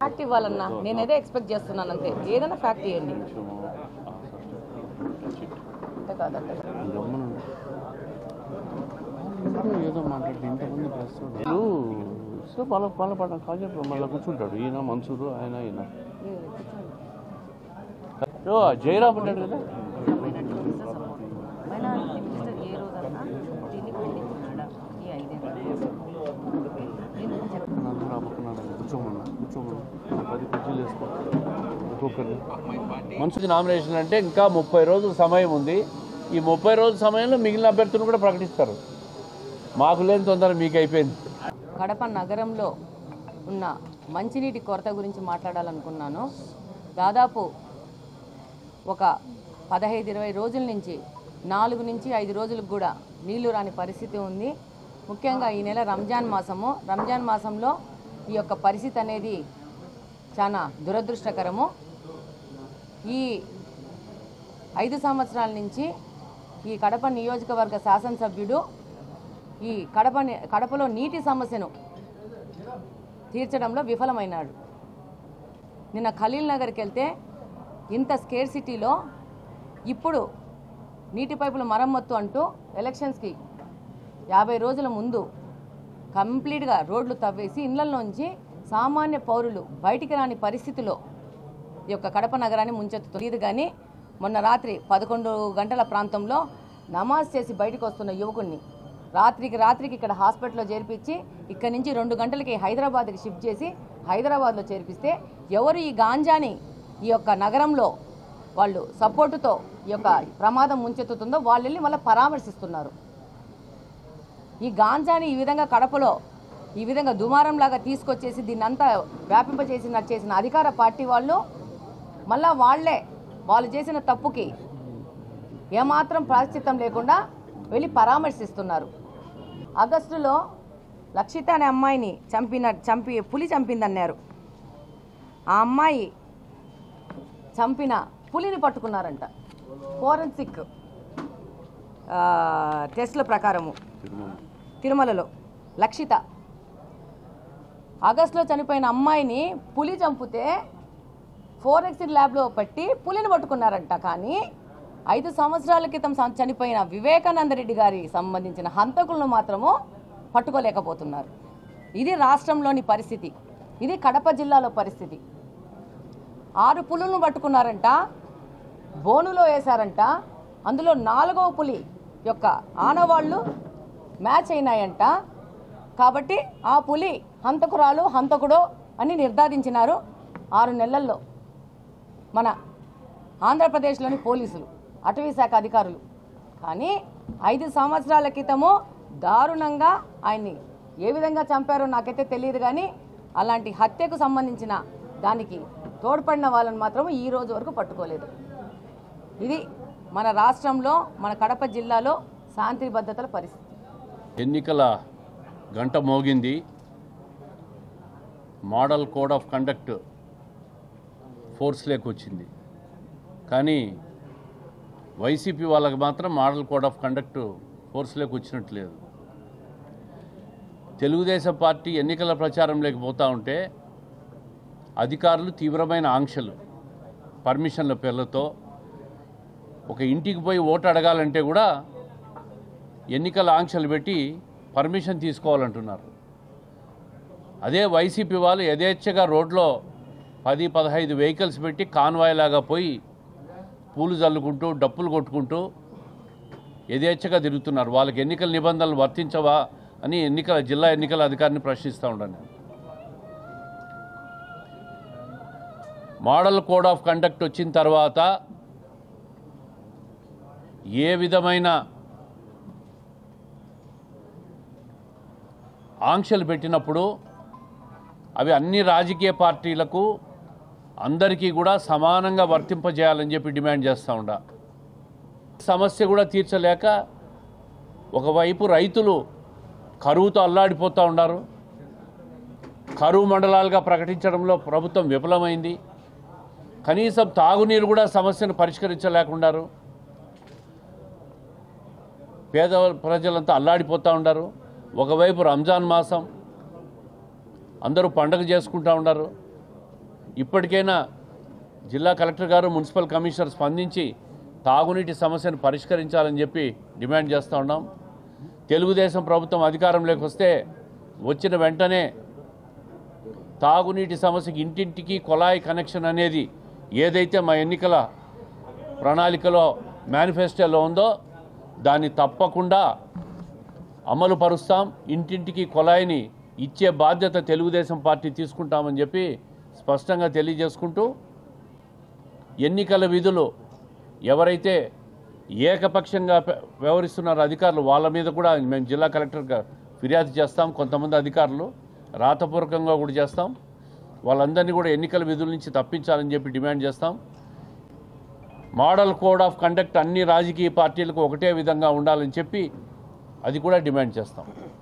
Fact ఇవ్వాలన్నా నేనేదే expect చేస్తున్నాను అంతే. ఏదైనా ఫ్యాక్ట్ ఇవ్వండి. అంతే కాదంటే ఏదో మాట్లాడితే ఇంతమంది ప్రస్తుతం సో వాళ్ళ పడ కాసేపు మళ్ళీ కూర్చుంటాడు. ఈయన మన్సూరు ఆయన జయరామ్ అంటాడు కదా. మన్సూర్ నామినేషన్ అంటే ఇంకా 30 రోజుల సమయం ఉంది. ఈ 30 రోజుల సమయంలో మిగిలిన అభ్యర్థులను కూడా ప్రకటిస్తారు. మాకు లేని తొందర మీకు అయిపోయింది. కడప నగరంలో ఉన్న మంచినీటి కొరత గురించి మాట్లాడాలనుకున్నాను. దాదాపు ఒక 15-20 రోజుల నుంచి 4 నుంచి 5 రోజులకు కూడా నీళ్లు రాని పరిస్థితి ఉంది. ముఖ్యంగా ఈ నెల రంజాన్ మాసంలో ఈ యొక్క పరిస్థితి అనేది చాలా దురదృష్టకరము. ఈ 5 సంవత్సరాల నుంచి ఈ కడప నియోజకవర్గ శాసనసభ్యుడు ఈ కడపలో నీటి సమస్యను తీర్చడంలో విఫలమైనాడు. నిన్న ఖలీల్ నగర్కి వెళ్తే ఇంత స్కేర్సిటీలో ఇప్పుడు నీటి పైపుల మరమ్మత్తు అంటూ ఎలక్షన్స్కి 50 రోజుల ముందు కంప్లీట్గా రోడ్లు తవ్వేసి ఇళ్లలోంచి సామాన్య పౌరులు బయటికి రాని పరిస్థితిలో ఈ యొక్క కడప నగరాన్ని ముంచెత్తుతుంది. కానీ మొన్న రాత్రి 11 గంటల ప్రాంతంలో నమాజ్ చేసి బయటకు వస్తున్న యువకుడిని రాత్రికి ఇక్కడ హాస్పిటల్లో చేర్పించి ఇక్కడి నుంచి 2 గంటలకి హైదరాబాద్కి షిఫ్ట్ చేసి హైదరాబాద్లో చేర్పిస్తే ఎవరు ఈ గాంజాని ఈ యొక్క నగరంలో వాళ్ళు సపోర్టుతో ఈ యొక్క ప్రమాదం ముంచెత్తుతుందో వాళ్ళు వెళ్ళి మళ్ళీ పరామర్శిస్తున్నారు. ఈ గాంజాని ఈ విధంగా కడపలో ఈ విధంగా దుమారంలాగా తీసుకొచ్చేసి దీన్ని అంతా చేసిన అధికార పార్టీ వాళ్ళు మళ్ళా వాళ్ళు చేసిన తప్పుకి ఏమాత్రం ప్రాయశ్చిత్తం లేకుండా వెళ్ళి పరామర్శిస్తున్నారు. ఆగస్టులో లక్షిత అనే అమ్మాయిని పులి చంపిందన్నారు. ఆ అమ్మాయి చంపిన పులిని పట్టుకున్నారంట. ఫోరెన్సిక్ టెస్ట్ల ప్రకారము తిరుమలలో లక్షిత ఆగస్టులో చనిపోయిన అమ్మాయిని పులి చంపితే ఫోరెన్సిక్ ల్యాబ్లో పెట్టి పులిని పట్టుకున్నారంట. కానీ 5 సంవత్సరాల క్రితం చనిపోయిన వివేకానంద రెడ్డి గారికి సంబంధించిన హంతకులను మాత్రము పట్టుకోలేకపోతున్నారు. ఇది రాష్ట్రంలోని పరిస్థితి. ఇది కడప జిల్లాలో పరిస్థితి. 6 పులులను పట్టుకున్నారంట, బోనులో వేశారంట. అందులో 4వ పులి యొక్క ఆనవాళ్లు మ్యాచ్ అయినాయంట. కాబట్టి ఆ పులి హంతకుడో అని నిర్ధారించినారు 6 నెలల్లో మన ఆంధ్రప్రదేశ్లోని పోలీసులు, అటవీ శాఖ అధికారులు. కానీ 5 సంవత్సరాల క్రితము దారుణంగా ఆయన్ని ఏ విధంగా చంపారో నాకైతే తెలియదు. కానీ అలాంటి హత్యకు సంబంధించిన దానికి తోడ్పడిన వాళ్ళని మాత్రం ఈ రోజు వరకు పట్టుకోలేదు. ఇది మన రాష్ట్రంలో మన కడప జిల్లాలో శాంతి భద్రతల పరిస్థితి. ఎన్నికల గంట మోగింది. మోడల్ కోడ్ ఆఫ్ కండక్ట్ ఫోర్స్లోకి వచ్చింది. కానీ వైసీపీ వాళ్ళకి మాత్రం మోడల్ కోడ్ ఆఫ్ కండక్ట్ ఫోర్స్లోకి వచ్చినట్లేదు. తెలుగుదేశం పార్టీ ఎన్నికల ప్రచారంలోకి పోతూ ఉంటే అధికారులు తీవ్రమైన ఆంక్షలు, పర్మిషన్ల పేర్లతో ఒక ఇంటికి పోయి ఓటు అడగాలంటే కూడా ఎన్నికల ఆంక్షలు పెట్టి పర్మిషన్ తీసుకోవాలంటున్నారు. అదే వైసీపీ వాళ్ళు యథేచ్ఛగా రోడ్లో 10-15 వెహికల్స్ పెట్టి కాన్వాయ్ లాగా పోయి పూలు జల్లుకుంటూ డప్పులు కొట్టుకుంటూ యథేచ్ఛగా తిరుగుతున్నారు. వాళ్ళకి ఎన్నికల నిబంధనలు వర్తించవా అని జిల్లా ఎన్నికల అధికారిని ప్రశ్నిస్తూ ఉన్నాను. మోడల్ కోడ్ ఆఫ్ కండక్ట్ వచ్చిన తర్వాత ఏ విధమైన ఆంక్షలు పెట్టినప్పుడు అవి అన్ని రాజకీయ పార్టీలకు అందరికీ కూడా సమానంగా వర్తింపజేయాలని చెప్పి డిమాండ్ చేస్తూ ఉండ. సమస్య కూడా తీర్చలేక ఒకవైపు రైతులు కరువుతో అల్లాడిపోతూ ఉన్నారు. కరువు మండలాలుగా ప్రకటించడంలో ప్రభుత్వం విఫలమైంది. కనీసం తాగునీరు కూడా సమస్యను పరిష్కరించలేకున్నారు. పేద ప్రజలంతా అల్లాడిపోతూ ఉన్నారు. ఒకవైపు రంజాన్ మాసం, అందరూ పండగ చేసుకుంటూ ఉన్నారు. ఇప్పటికైనా జిల్లా కలెక్టర్ గారు మున్సిపల్ కమిషనర్ స్పందించి తాగునీటి సమస్యను పరిష్కరించాలని చెప్పి డిమాండ్ చేస్తూ ఉన్నాం. తెలుగుదేశం ప్రభుత్వం అధికారంలోకి వస్తే వచ్చిన వెంటనే తాగునీటి సమస్యకి ఇంటింటికి కొలాయి కనెక్షన్ అనేది ఏదైతే మా ఎన్నికల ప్రణాళికలో మేనిఫెస్టోలో ఉందో దాన్ని తప్పకుండా అమలు పరుస్తాం. ఇంటింటికి కొలాయిని ఇచ్చే బాధ్యత తెలుగుదేశం పార్టీ తీసుకుంటామని చెప్పి స్పష్టంగా తెలియజేసుకుంటూ ఎన్నికల విధులు ఎవరైతే ఏకపక్షంగా వ్యవహరిస్తున్నారో అధికారులు వాళ్ళ మీద కూడా మేము జిల్లా కలెక్టర్గా ఫిర్యాదు చేస్తాం. కొంతమంది అధికారులు రాతపూర్వకంగా కూడా చేస్తాం. వాళ్ళందరినీ కూడా ఎన్నికల విధుల నుంచి తప్పించాలని చెప్పి డిమాండ్ చేస్తాం. మోడల్ కోడ్ ఆఫ్ కండక్ట్ అన్ని రాజకీయ పార్టీలకు ఒకటే విధంగా ఉండాలని చెప్పి అది కూడా డిమాండ్ చేస్తాం.